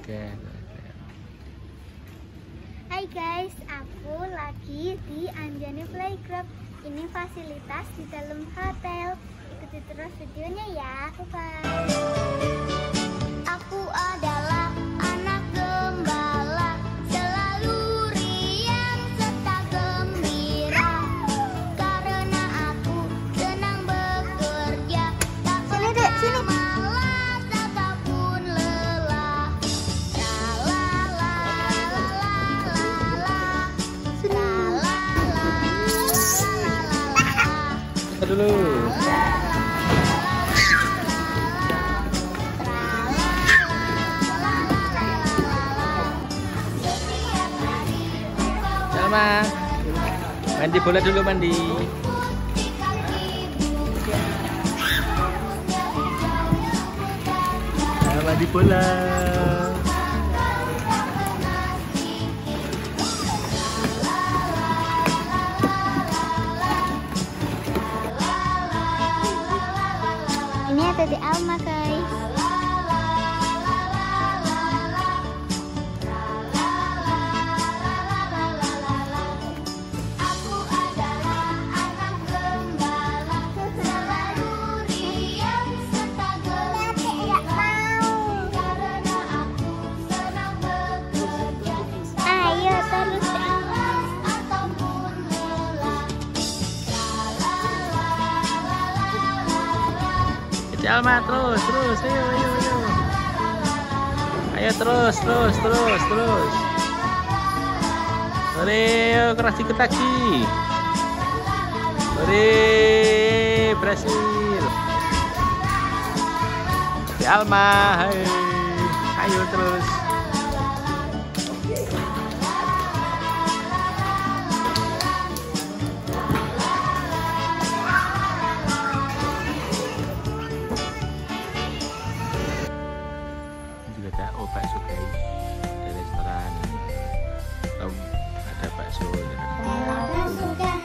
Oke. Hai guys, aku lagi di Anjani Playground. Ini fasilitas di dalam hotel. Ikuti terus videonya ya. Bye. Aku adalah anak gembala, selalu riang serta gembira, karena aku senang bekerja, tak pernah malas ataupun lelah. Dulu. Salma, mandi bola dulu, mandi. Mandi bola. Ini ada di Alma guys. Aku adalah anak gembala, selalu riang serta gembira, karena aku senang bekerja. Ayo terus ataupun lelah. Alma, terus, ayo. Ayo terus. Ayo, keras dikit lagi. Berhasil. Alma, hai. Ayo terus. Juga ada bakso guys, dari restoran ada bakso.